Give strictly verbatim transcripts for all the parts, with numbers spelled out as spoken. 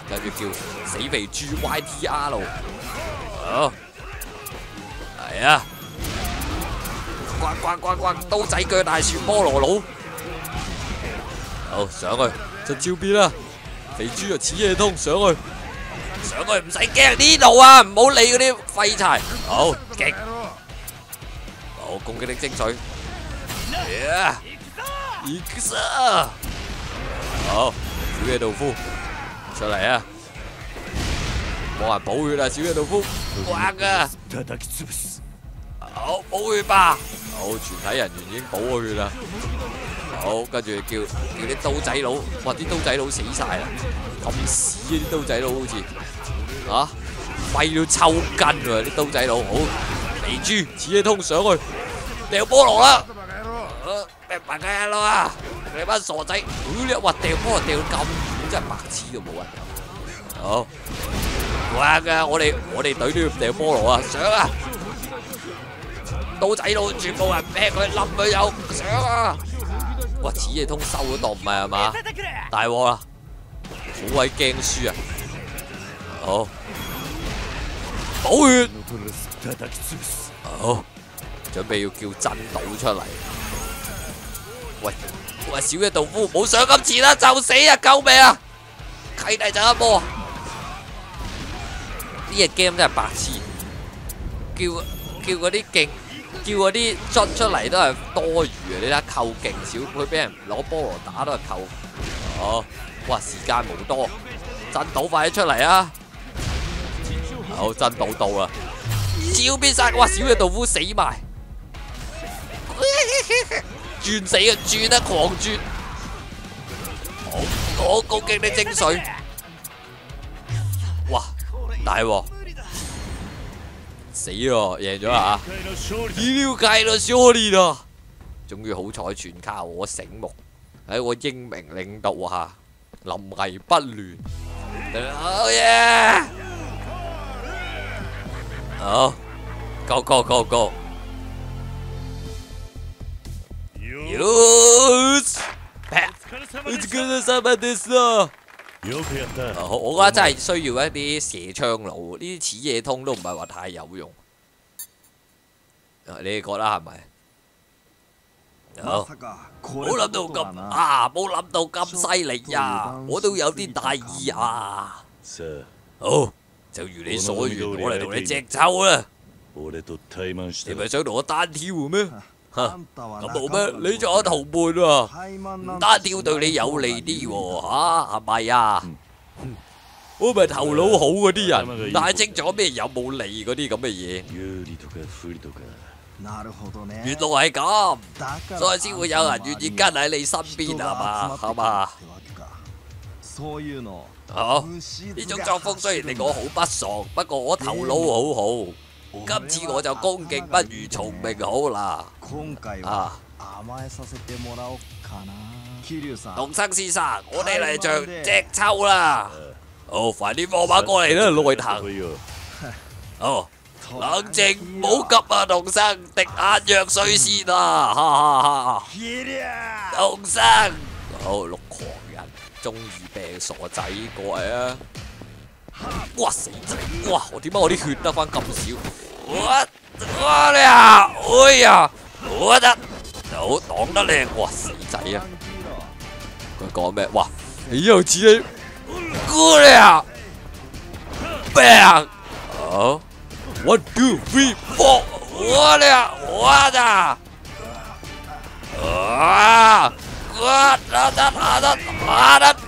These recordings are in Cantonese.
跟住叫死肥豬 Y T R 路，好，係啊，呱呱呱呱，刀仔腳大樹菠蘿佬，好上去就照變啦，肥豬啊，此夜通上去，上去唔使驚呢度啊，唔好理嗰啲廢柴，好勁，好攻擊力精髓，呀，伊克薩，好，小野道夫出嚟啊！ 冇人補血啊！小野道夫，刮啊！好補血吧！好，全體人員已經補咗血啦。好，跟住叫叫啲刀仔佬，哇！啲刀仔佬死晒啦，咁屎啊！啲刀仔佬好似嚇廢到抽筋喎！啲刀仔佬，好肥豬，此野通上去掉菠蘿啦！咩白雞佬啊！你班傻仔，哇！掉菠蘿掉到咁遠，真係白痴都冇人有。好。 哇噶！我哋我哋隊都要掉菠蘿啊！上啊！刀仔佬全部人劈佢冧佢有上啊！哇！此夜通收嗰檔唔係係嘛？大鑊啦！好鬼驚輸啊！好，補血！好，準備要叫真島出嚟。喂喂，小野道夫冇上咁前啦，就死啊！救命啊！契弟就一波。 呢隻 game 真係白痴，叫叫嗰啲勁，叫嗰啲捽出嚟都係多餘啊！你睇下扣勁少，佢俾人攞菠蘿打都係扣。哦，哇！時間冇多，真島快啲出嚟啊！好，真島到啦，超必殺！哇！小野道夫死埋，轉死啊！轉啊！狂轉！好，我攻擊你精髓！哇！ 大鑊，死咯，贏咗啊！呢條計到勝利啦！終於好彩，全靠我醒目，喺我英明領導下，臨危不亂。好嘢！好 ，go go go go！ Yes！ お疲れ様です。 我覺得真係需要一啲射槍佬，呢啲此夜通都唔係話太有用。你哋覺得係咪？好，冇諗到咁啊！冇諗到咁犀利呀！我都有啲大意啊！好，就如你所願，我嚟同你隻抽啦！你咪想同我單挑咩？ 咁冇咩？你仲有同伴喎，單挑對你有利啲喎，嚇係咪啊？我咪頭腦好嗰啲人，但係清楚咩有冇利嗰啲咁嘅嘢。原來係咁，所以先會有人願意跟喺你身邊係嘛？係嘛？好，呢種作風雖然令我好不爽，不過我頭腦好好。 今次我就恭敬不如從命好啦。啊，東生先生，我哋嚟場隻抽啦！好，快啲放馬過嚟啦，內藤。好，冷靜，唔好急啊，東生，滴眼藥水先啊！哈哈哈！東生，好，六狂人，中二病傻仔過嚟啊！ 哇死仔！哇我點解我啲血得翻咁少？哇哇你啊！哎呀！我得好擋得靚！哇死仔啊！佢講咩？哇你又似你姑娘 ，bang！ 好 ，one two three four！ 我哋我得啊！我得得得得得！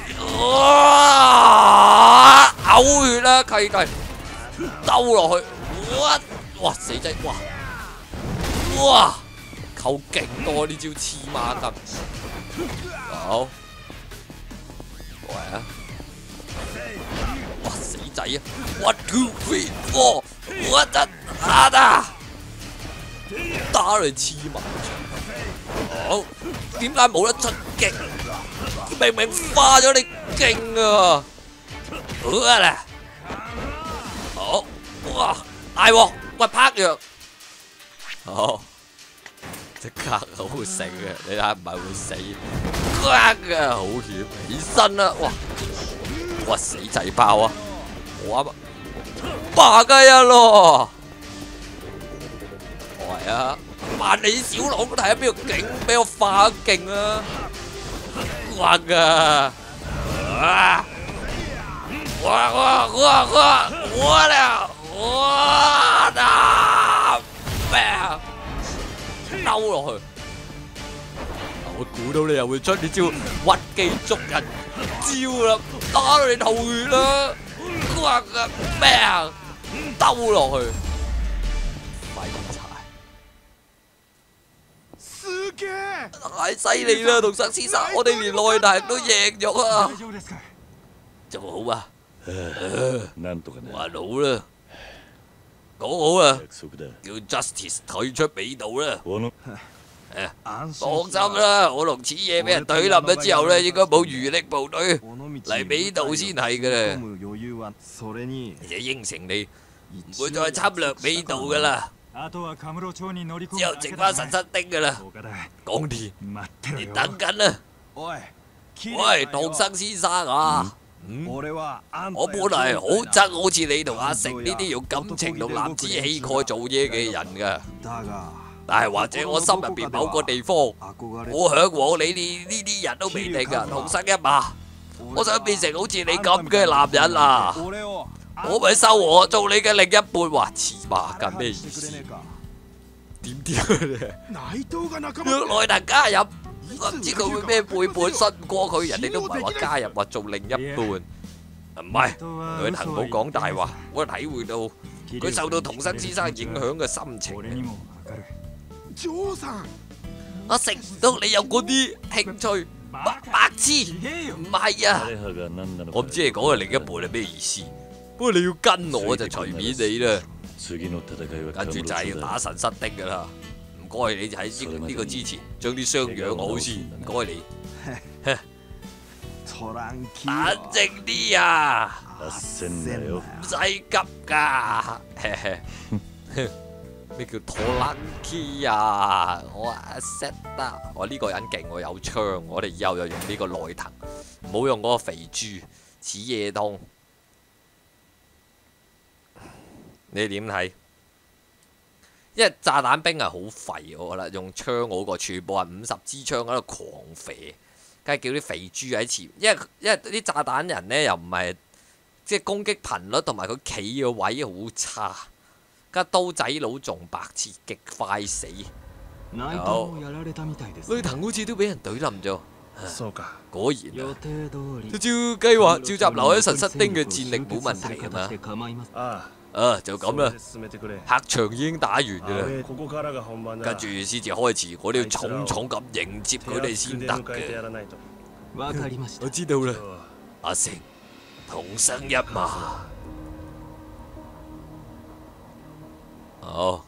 哇！嘔血啦，契弟，兜落去，哇！哇死仔，哇！哇！扣勁多呢招黐孖筋，好，過嚟啊！哇死仔啊 ！one two three four， 我得打打，打你黐埋好，點解冇得出擊？ 明明化咗你勁啊！好啊啦，好哇大鑊，喂拍藥，好即刻好醒嘅，你睇唔係會死，啪啊好險，起身啦，哇哇！死仔爆啊！我啱啊，霸雞啊咯！係啊，萬里小狼睇下邊度勁，俾我化勁啊！哇噶！啊！哇哇哇哇！我了！我的咩？兜落去！我估到你又會出呢招屈機捉人招啦，打到你頭血啦！哇噶咩？兜落去！廢柴！太犀利啦，同生先生，我哋連內大都贏咗啊！仲好啊，還好啦，講好啦，叫 Justice 退出美道啦。誒，放心啦，我同此夜俾人懟冧咗之後咧，應該冇餘力部隊嚟美道先係噶啦。而且應承你唔會再侵略美道噶啦。之後剩翻神室丁噶啦，港田，你等緊啦！喂，唐生先生啊，嗯，我本嚟好憎好似你同阿成呢啲用感情同男子氣概做嘢嘅人噶，但係或者我心入邊某個地方，我向往你哋呢啲人都未定噶，唐生一馬，我想變成好似你咁嘅男人啊！我咪收我做你嘅另一半，話黐孖筋咩意思？點點咧？約內特加入，我唔知佢會咩背叛信唔過佢，人哋都唔係話加入話做另一半，唔係內特冇講大話，我體會到佢受到桐生先生影響嘅心情。我食唔到你有嗰啲興趣，白白痴，唔係啊！我唔知你講嘅另一半係咩意思。不過你要跟我就隨便你啦，跟住就係要打神室丁噶啦。唔該你喺呢呢個之前將啲傷養好先，唔該你。冷靜啲啊，唔使急噶。咩叫拖冷機啊？我 set 得，我呢個人勁，我有槍，我哋以後就用呢個內藤，唔好用嗰個肥豬似夜通。你點睇？因為炸彈兵係好廢，我覺得用槍好過，全部係五十支槍喺度狂射，梗係叫啲肥豬喺前。因為因為啲炸彈人呢，又唔係即係攻擊頻率同埋佢企嘅位好差，加刀仔佬仲白痴，極快死。有雷騰好似都俾人懟冧咗。果然啊！照照計劃召集留喺神室丁嘅戰力冇問題係嘛？啊，就咁啦，客場已經打完㗎啦，跟住先至開始，我哋要重重咁迎接佢哋先得嘅。我知道啦，阿成，同生一馬。好。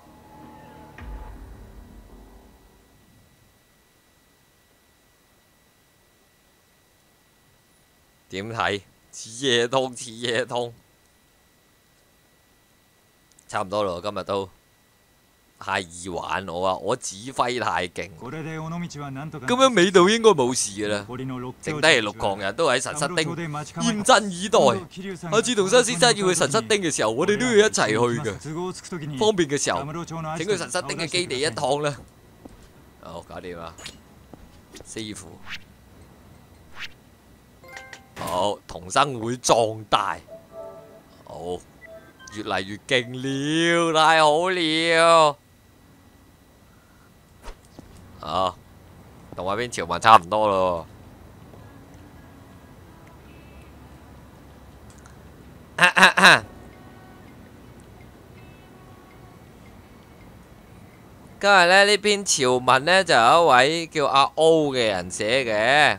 點睇？似夜通，似夜通。差唔多咯，今日都太易玩我啊！我指揮太勁，咁樣美道應該冇事噶啦。剩低係六狂人都喺神室丁，嚴陣以待。下次桐生先生要去神室丁嘅時候，我哋都要一齊去嘅。方便嘅時候，請去神室丁嘅基地一趟啦。好，搞掂啦，師傅。好，桐生會壯大。好。越嚟越勁了，太好了！啊，同嗰邊潮文差唔多咯。啊啊啊！今日咧呢篇潮文呢，就有一位叫阿 O 嘅人寫嘅。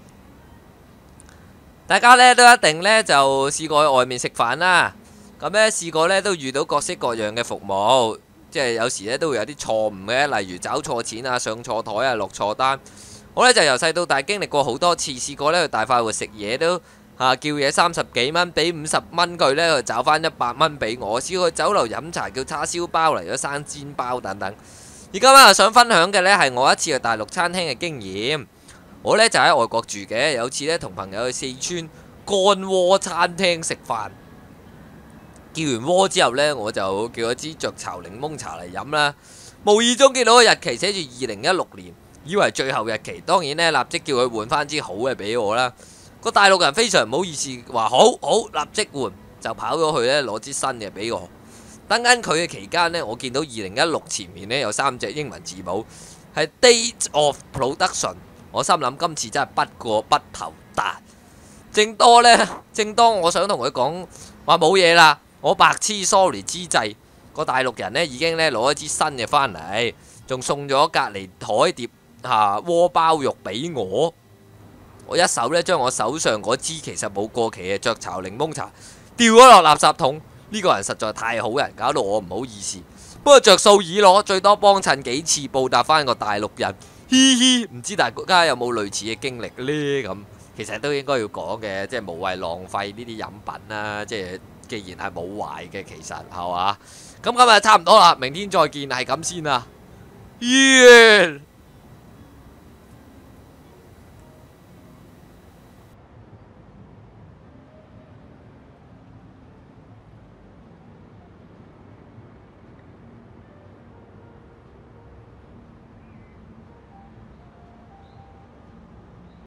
大家呢，都一定呢，就試過去外面食飯啦。咁咧試過咧都遇到各式各樣嘅服務，即係有時咧都會有啲錯誤嘅，例如找錯錢啊、上錯台啊、落錯單。我咧就由細到大經歷過好多次，試過咧去大快活食嘢都嚇叫嘢三十幾蚊，俾五十蚊佢咧，佢找翻一百蚊俾我。試過去酒樓飲茶叫叉燒包嚟咗生煎包等等。而家咧想分享嘅咧係我一次去大陸餐廳嘅經驗。我咧就喺外國住嘅，有次咧同朋友去四川乾鍋餐廳食飯。叫完鍋之後呢，我就叫咗支雀巢檸檬茶嚟飲啦。無意中見到個日期寫住二零一六年，以為最後日期，當然呢，立即叫佢換翻支好嘅俾我啦。個大陸人非常唔好意思，話好好立即換，就跑咗去呢攞支新嘅俾我。等緊佢嘅期間呢，我見到二零一六前面呢有三隻英文字母，係 Date of Production。我心諗今次真係不過不投彈。正多呢，正當我想同佢講話冇嘢啦，我白痴 sorry 之際，個大陸人呢已經呢攞一支新嘅返嚟，仲送咗隔離台碟嚇鍋包肉俾我。我一手呢將我手上嗰支其實冇過期嘅雀巢檸檬茶掉咗落垃圾桶。呢個人實在太好人，搞到我唔好意思。不過着數已攞，最多幫襯幾次報答翻個大陸人。嘻嘻，唔知大家有冇類似嘅經歷呢？咁其實都應該要講嘅，即係無謂浪費呢啲飲品啦。即係既然係冇壞嘅，其實係嘛？咁今日差唔多啦，明天再見，係咁先啦。完。